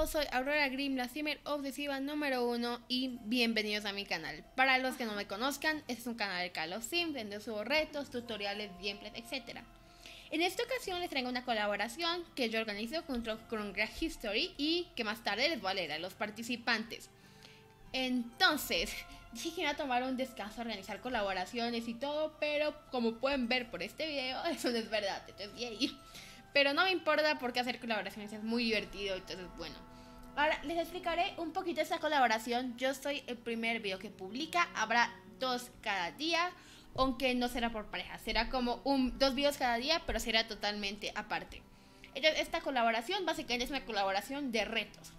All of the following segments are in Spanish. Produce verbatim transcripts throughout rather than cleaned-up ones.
soy Aurora Grimm, la streamer obsesiva número uno y bienvenidos a mi canal. Para los que no me conozcan, este es un canal de Call of Sims donde subo retos, tutoriales, gameplays, etcétera. En esta ocasión les traigo una colaboración que yo organizo junto con Greg History y que más tarde les voy a leer a los participantes. Entonces, dije que iba a tomar un descanso a organizar colaboraciones y todo, pero como pueden ver por este video, eso no es verdad, entonces yay. Pero no me importa porque hacer colaboraciones es muy divertido, entonces bueno. Ahora les explicaré un poquito esta colaboración. Yo soy el primer video que publica, habrá dos cada día, aunque no será por pareja, será como un, dos videos cada día, pero será totalmente aparte. Entonces esta colaboración básicamente es una colaboración de retos.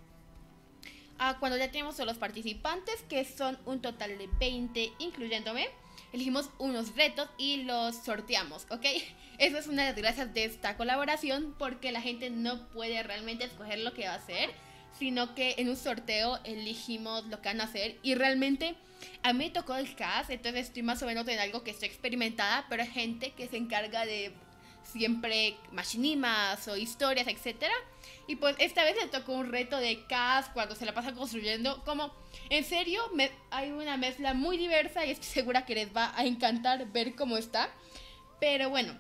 Ah, cuando ya tenemos todos los participantes, que son un total de veinte, incluyéndome, elegimos unos retos y los sorteamos, ¿ok? Eso es una de las gracias de esta colaboración, porque la gente no puede realmente escoger lo que va a hacer, sino que en un sorteo elegimos lo que van a hacer. Y realmente a mí me tocó el cast, entonces estoy más o menos en algo que estoy experimentada, pero hay gente que se encarga de siempre machinimas o historias, etcétera. Y pues esta vez le tocó un reto de cast cuando se la pasan construyendo. Como, en serio, me, hay una mezcla muy diversa y estoy segura que les va a encantar ver cómo está. Pero bueno,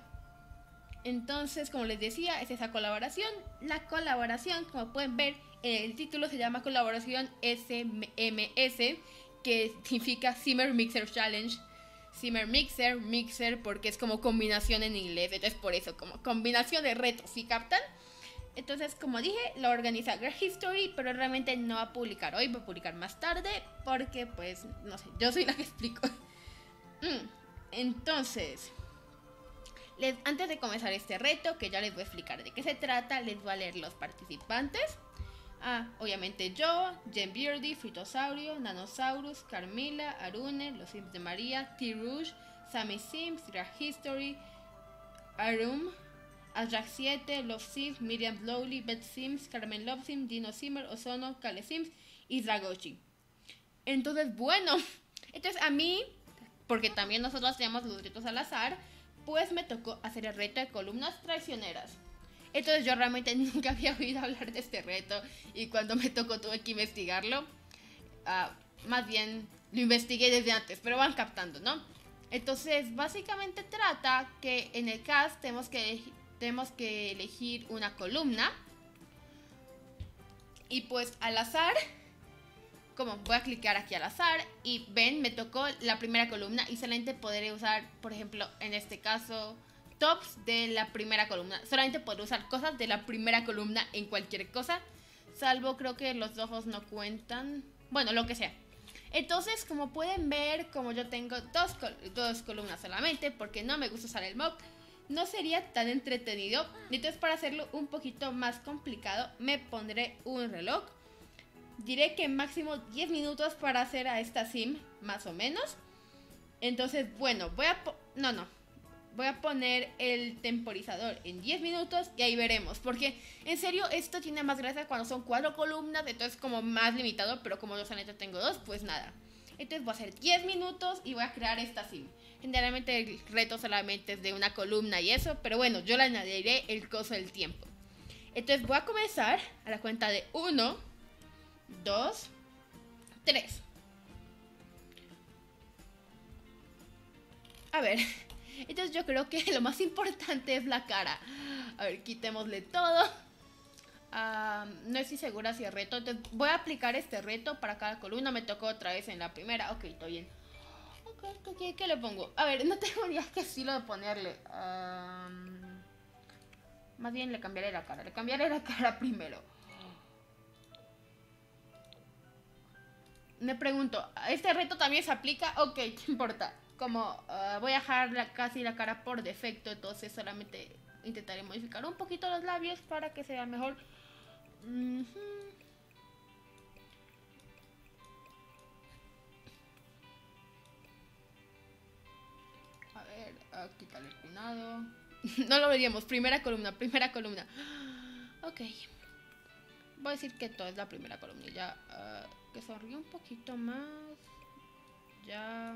entonces como les decía, es esa colaboración. La colaboración, como pueden ver, el título se llama colaboración S M S, que significa Simmer Mixer Challenge. Simmer Mixer, Mixer, porque es como combinación en inglés, entonces por eso, como combinación de retos, ¿sí captan? Entonces, como dije, lo organiza Greg History, pero realmente no va a publicar hoy, va a publicar más tarde, porque pues, no sé, yo soy la que explico. mm, Entonces, les, antes de comenzar este reto, que ya les voy a explicar de qué se trata, les voy a leer los participantes. Ah, obviamente yo, Jen Beardy, Fritosaurio, Nanosaurus, Carmila, Arune, Los Sims de María, T-Rouge, Sammy Sims, Greg History, Arum, Azrak siete, Love Sims, Miriam Lowly, Beth Sims, Carmen Love Sims, Dino Simmer, Ozono, Kale Sims y Dragochi. Entonces, bueno, entonces a mí, porque también nosotros tenemos los retos al azar, pues me tocó hacer el reto de columnas traicioneras. Entonces yo realmente nunca había oído hablar de este reto y cuando me tocó tuve que investigarlo. Uh, más bien lo investigué desde antes, pero van captando, ¿no? Entonces básicamente trata que en el cast tenemos que, tenemos que elegir una columna. Y pues al azar, como voy a clicar aquí al azar y ven, me tocó la primera columna y solamente podré usar, por ejemplo, en este caso, tops de la primera columna. Solamente podré usar cosas de la primera columna en cualquier cosa, salvo creo que los ojos no cuentan, bueno, lo que sea. Entonces, como pueden ver, como yo tengo dos, col dos columnas solamente, porque no me gusta usar el mob, no sería tan entretenido. Entonces, para hacerlo un poquito más complicado, me pondré un reloj. Diré que máximo diez minutos para hacer a esta sim, más o menos. Entonces, bueno, voy a... No, no. Voy a poner el temporizador en diez minutos y ahí veremos. Porque, en serio, esto tiene más gracia cuando son cuatro columnas, entonces como más limitado. Pero como yo solamente tengo dos, pues nada. Entonces voy a hacer diez minutos y voy a crear esta sim. Generalmente el reto solamente es de una columna y eso, pero bueno, yo le añadiré el coso del tiempo. Entonces voy a comenzar a la cuenta de uno, dos, tres. A ver, entonces yo creo que lo más importante es la cara. A ver, quitémosle todo. Uh, no estoy segura si es reto, entonces voy a aplicar este reto para cada columna. Me tocó otra vez en la primera, ok, estoy bien. Ok, ok, ¿qué le pongo? A ver, no tengo ni qué estilo de ponerle. um, Más bien le cambiaré la cara, le cambiaré la cara primero. Me pregunto, ¿este reto también se aplica? Ok, ¿qué importa? Como uh, voy a dejar la, casi la cara por defecto, entonces solamente intentaré modificar un poquito los labios para que se vea mejor. Uh-huh. A ver, uh, quitarle el peinado. No lo veríamos, primera columna, primera columna. Ok. Voy a decir que todo es la primera columna. Ya, uh, que sonríe un poquito más. Ya.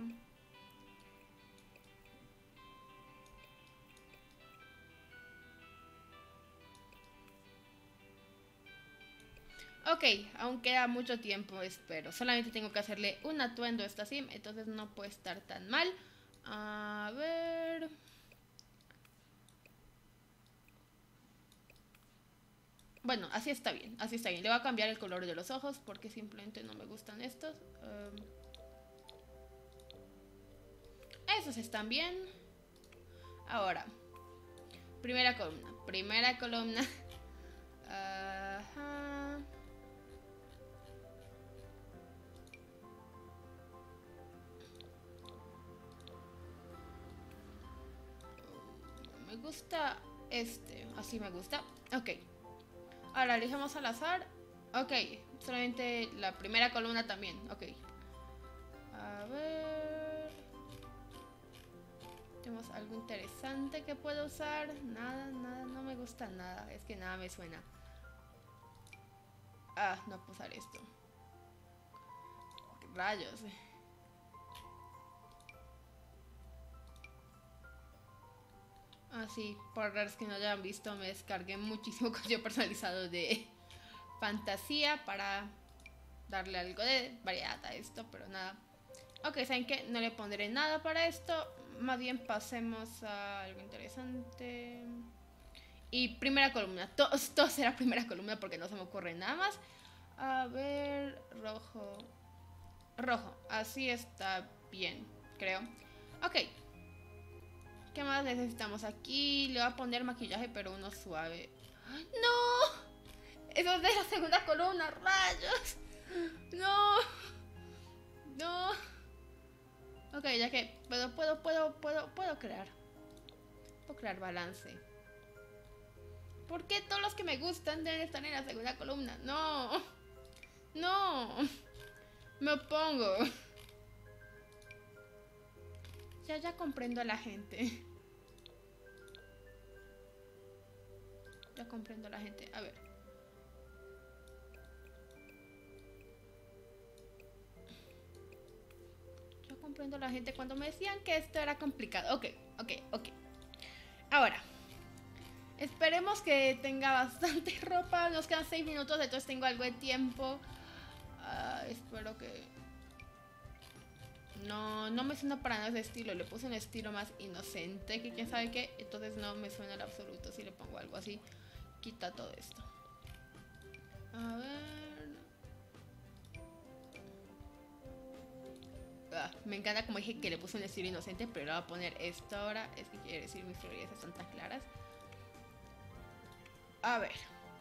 Ok, aún queda mucho tiempo, espero. Solamente tengo que hacerle un atuendo a esta sim, entonces no puede estar tan mal. A ver... Bueno, así está bien, así está bien. Le voy a cambiar el color de los ojos porque simplemente no me gustan estos. Um, esos están bien. Ahora, primera columna. Primera columna. Ajá. Me gusta este. Así me gusta. Ok. Ahora elegimos al azar. Ok. Solamente la primera columna también. Ok. A ver. ¿Tenemos algo interesante que puedo usar? Nada, nada, no me gusta nada. Es que nada me suena. Ah, no puedo usar esto. Rayos. Ah, sí, por raros que no hayan visto, me descargué muchísimo código personalizado de fantasía para darle algo de variedad a esto, pero nada. Ok, ¿saben qué? No le pondré nada para esto. Más bien pasemos a algo interesante. Y primera columna. Todo, todo será primera columna porque no se me ocurre nada más. A ver, rojo. Rojo, así está bien, creo. Ok. ¿Qué más necesitamos aquí? Le voy a poner maquillaje, pero uno suave. ¡No! Eso es de la segunda columna, rayos. No. No. Ok, ya que puedo, puedo, puedo, puedo, puedo crear. Puedo crear balance. ¿Por qué todos los que me gustan deben estar en la segunda columna? No. No. Me opongo. Ya, ya comprendo a la gente. Ya comprendo a la gente. A ver. Ya comprendo a la gente cuando me decían que esto era complicado. Ok, ok, ok. Ahora. Esperemos que tenga bastante ropa. Nos quedan seis minutos, entonces tengo algo de tiempo. Uh, espero que... No, no me suena para nada ese estilo. Le puse un estilo más inocente que quién sabe qué. Entonces no me suena en absoluto. Si le pongo algo así, quita todo esto. A ver... Ah, me encanta como dije que le puse un estilo inocente, pero le voy a poner esto ahora. Es que quiere decir mis teorías están tan claras. A ver.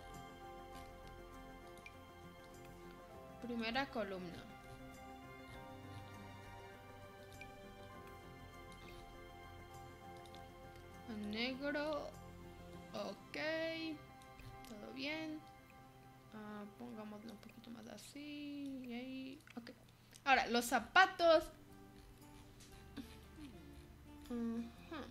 Primera columna. Negro. Ok. Todo bien. Uh, pongámoslo un poquito más así. Y ahí. Ok. Ahora, los zapatos. Uh-huh.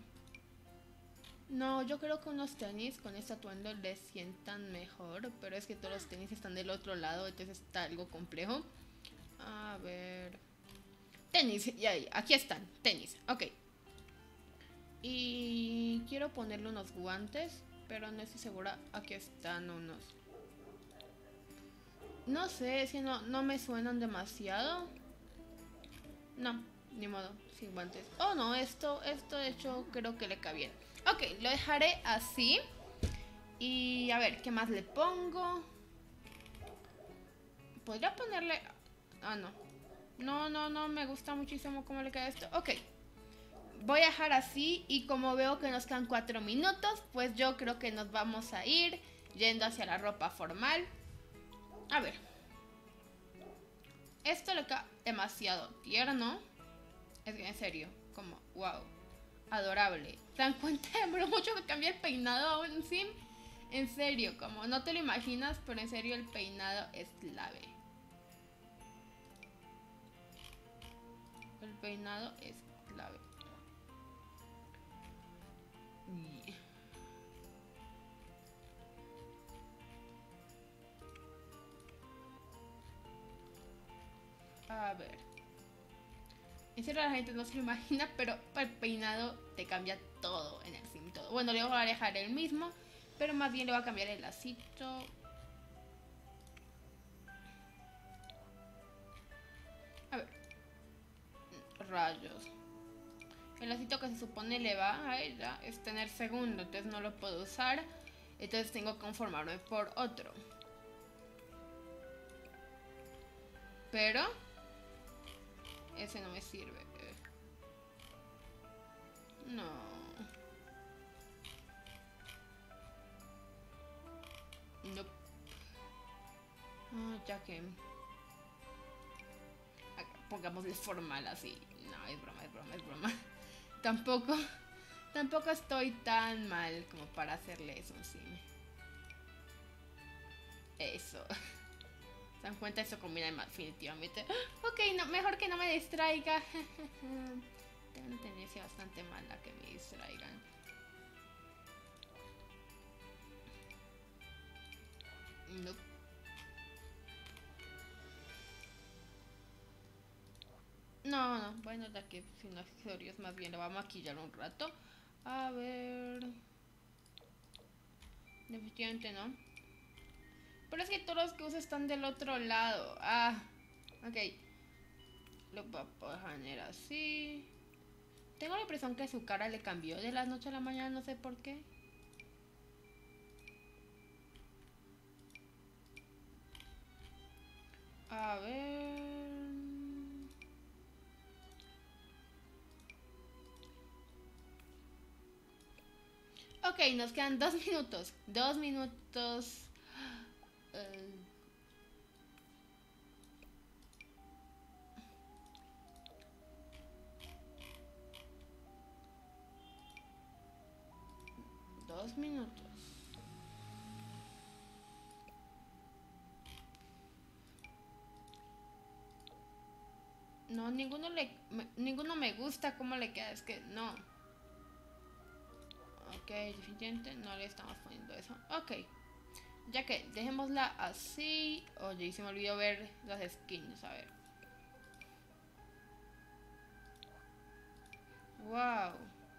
No, yo creo que unos tenis con este atuendo les sientan mejor. Pero es que todos los tenis están del otro lado. Entonces está algo complejo. A ver. Tenis. Y ahí. Aquí están. Tenis. Ok. Y quiero ponerle unos guantes. Pero no estoy segura. Aquí están unos. No sé, si no, no me suenan demasiado. No, ni modo, sin guantes. Oh no, esto, esto de hecho creo que le cae bien. Ok, lo dejaré así. Y a ver, ¿qué más le pongo? Podría ponerle... Ah, no. No, no, no, me gusta muchísimo cómo le queda esto. Ok. Voy a dejar así y como veo que nos quedan cuatro minutos, pues yo creo que nos vamos a ir yendo hacia la ropa formal. A ver. Esto le queda demasiado tierno. Es que en serio, como, wow. Adorable. ¿Se dan cuenta de lo mucho que cambia el peinado a un sim? En serio, como no te lo imaginas, pero en serio el peinado es clave. El peinado es clave. Y... a ver. En serio la gente no se lo imagina, pero para el peinado te cambia todo en el sim, todo. Bueno, le voy a dejar el mismo, pero más bien le voy a cambiar el lacito. rayos. El lacito que se supone le va a ella es tener segundo, entonces no lo puedo usar. Entonces tengo que conformarme por otro. Pero ese no me sirve. No. No. Ah, ya que pongámosle formal así. No, es broma, es broma, es broma. Tampoco, tampoco estoy tan mal como para hacerle eso encima. Eso. ¿Se dan cuenta? Eso combina definitivamente. Ok, no, mejor que no me distraiga. Tengo una tendencia bastante mala que me distraigan. No. No, no, bueno, ya que sin accesorios más bien lo va a maquillar un rato. A ver. Definitivamente no. Pero es que todos los que uso están del otro lado. Ah, ok. Lo voy a poner así. Tengo la impresión que su cara le cambió de la noche a la mañana, no sé por qué. A ver. Ok, nos quedan dos minutos. Dos minutos. Uh, dos minutos. No, ninguno le, me, ninguno me gusta cómo le queda, es que no. Ok, definitivamente no le estamos poniendo eso. Ok, ya que dejémosla así. Oye, y se me olvidó ver las skins, a ver. Wow.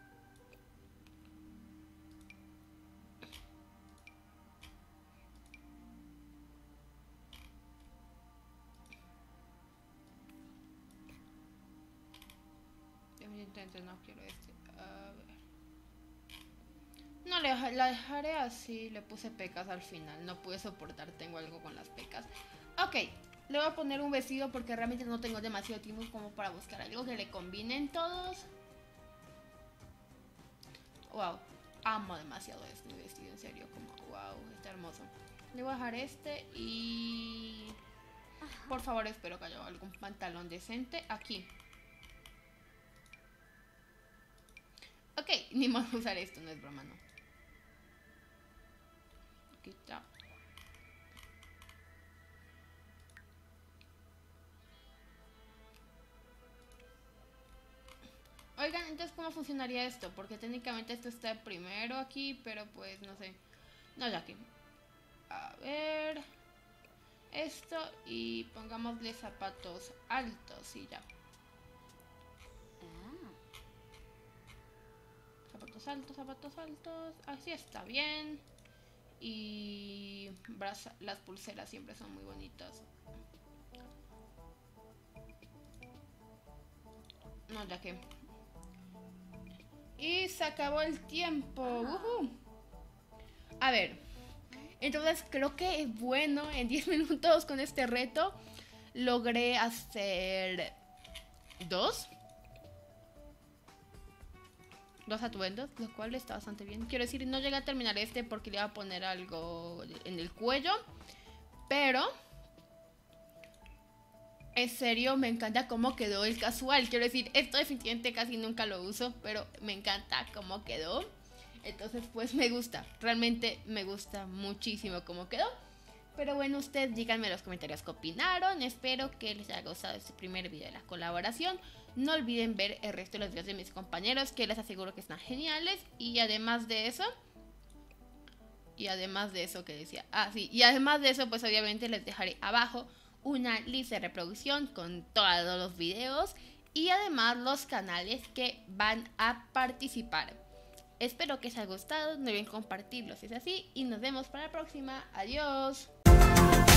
Definitivamente no quiero este. A ver. No, la dejaré así. Le puse pecas al final. No pude soportar, tengo algo con las pecas. Ok, le voy a poner un vestido porque realmente no tengo demasiado tiempo como para buscar algo que le combinen todos. Wow, amo demasiado este vestido, en serio. Como, wow, está hermoso. Le voy a dejar este y... Por favor, espero que haya algún pantalón decente aquí. Ok, ni modo de usar esto, no es broma, no. Aquí está. Oigan, entonces ¿cómo funcionaría esto? Porque técnicamente esto está primero aquí, pero pues no sé. No, ya que... A ver... Esto y pongámosle zapatos altos y ya. Zapatos altos, zapatos altos. Así está bien. Y braza, las pulseras siempre son muy bonitas. No, ya que... Y se acabó el tiempo. Uh-huh. A ver. Entonces creo que bueno, en diez minutos con este reto logré hacer dos. Dos atuendos, lo cual está bastante bien. Quiero decir, no llegué a terminar este porque le iba a poner algo en el cuello. Pero... En serio, me encanta cómo quedó el casual. Quiero decir, esto definitivamente casi nunca lo uso, pero me encanta cómo quedó. Entonces, pues me gusta. Realmente me gusta muchísimo cómo quedó. Pero bueno, ustedes díganme en los comentarios qué opinaron. Espero que les haya gustado este primer video de la colaboración. No olviden ver el resto de los videos de mis compañeros, que les aseguro que están geniales. Y además de eso... Y además de eso que decía... Ah, sí. Y además de eso, pues obviamente les dejaré abajo una lista de reproducción con todos los videos y además los canales que van a participar. Espero que les haya gustado, no olviden compartirlo si es así y nos vemos para la próxima. Adiós.